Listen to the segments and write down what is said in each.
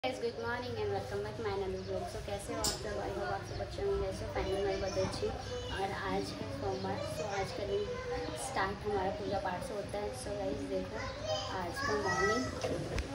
Good morning and welcome back my Nandu blog. So कैसे हो आप सब? आई होप आप सब अच्छे होंगे। सो फाइनली मेरी बर्थडे थी और आज है सोमवार। सो आज का दिन स्टार्ट हमारा पूजा पाठ से होता है। सो गाइस देखो आज का मॉर्निंग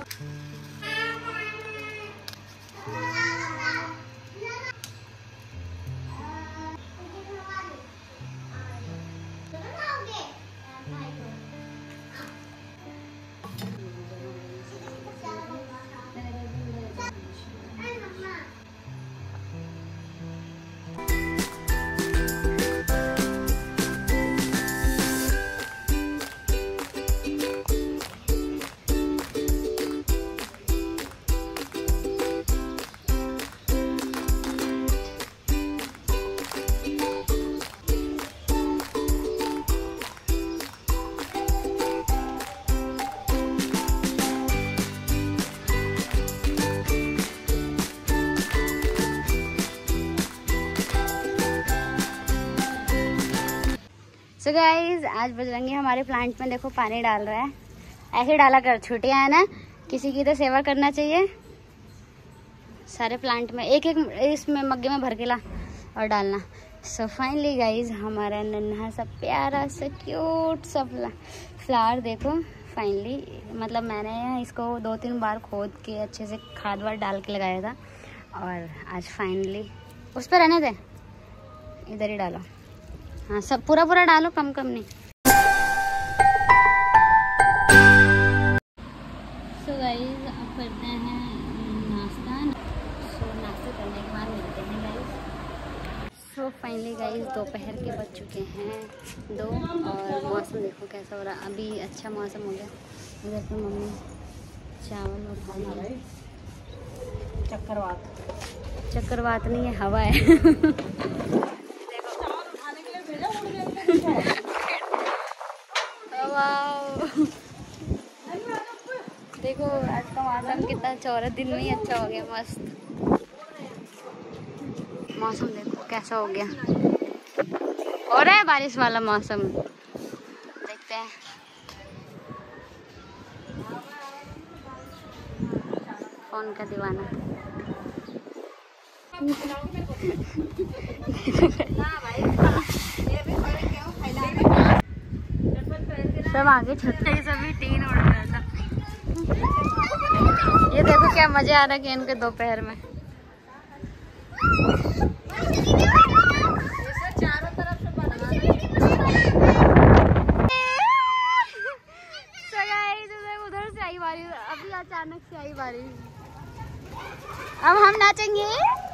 सो गाइज आज बजरंगी हमारे प्लांट में देखो पानी डाल रहा है। ऐसे डाला कर, छुट्टियां है ना, किसी की तो सेवा करना चाहिए। सारे प्लांट में एक एक इसमें मग्गे में भर के ला और डालना। सो फाइनली गाइज हमारा नन्हा सा प्यारा सा क्यूट सा फ्लावर देखो फाइनली, मतलब मैंने इसको 2-3 बार खोद के अच्छे से खाद वाद डाल के लगाया था और आज फाइनली उस पर रहने दे, इधर ही डालो। हाँ सब पूरा पूरा डालो, कम कम नहीं। सो गाइस अब करते हैं नाश्ता। सो नाश्ता करने के बाद मिलते हैं गाइस। सो फाइनली गाइस दोपहर के बज चुके हैं 2 और मौसम देखो कैसा हो रहा है। अभी अच्छा मौसम हो गया। इधर पे मम्मी चावल उठा रही है। चक्रवात नहीं है, हवा है। देखो आज का मौसम कितना अच्छा हो रहा है, दिन में ही अच्छा हो गया, मस्त मौसम। देखो कैसा हो गया, हो रहा है बारिश वाला मौसम। देखते हैं फोन का दीवाना। सब आगे छत पे सभी टीन उड़ रहा था। ये देखो क्या मजा आ रहा है इनके दोपहर में। चारों तरफ से बना उधर से आई बारिश, अभी अचानक से आई बारिश। अब हम नाचेंगे।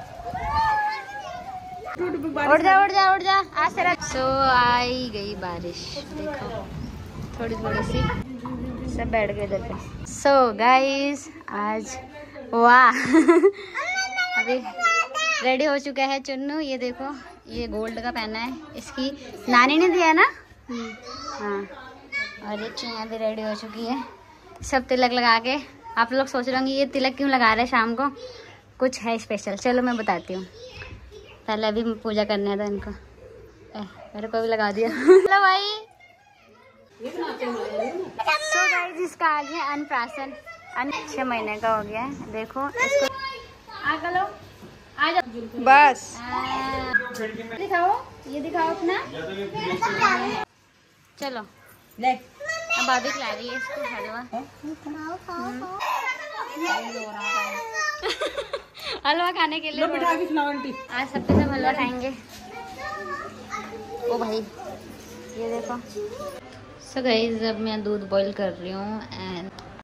उड़ जा उड़ जा उड़ जा आज तेरा। सो आई गई बारिश, देखो थोड़ी थोड़ी सी। सब बैठ गए इधर पे। सो गाइस आज वाह अभी रेडी हो चुका है चुन्नू। ये देखो ये गोल्ड का पहना है, इसकी नानी ने दिया ना। हाँ और ये चिया भी रेडी हो चुकी है। सब तिलक लगा के। आप लोग सोच रहे होंगे ये तिलक क्यों लगा रहे हैं शाम को, कुछ है स्पेशल। चलो मैं बताती हूँ। पहले अभी पूजा करने था इनको, मेरे को भी लगा दिया। हेलो भाई। सो गाइस इसका आज है अन्नप्राशन। 6 महीने का हो गया है। देखो इसको लो, आ जाओ बस। दिखाओ, ये दिखाओ अपना। चलो अब भाभी खिला रही है इसको हलवा। हलवा खाने के लिए आज सबके सब हलवा खाएंगे। ओ भाई ये देखो। सो गाइस अब मैं दूध बॉईल कर रही हूँ एंड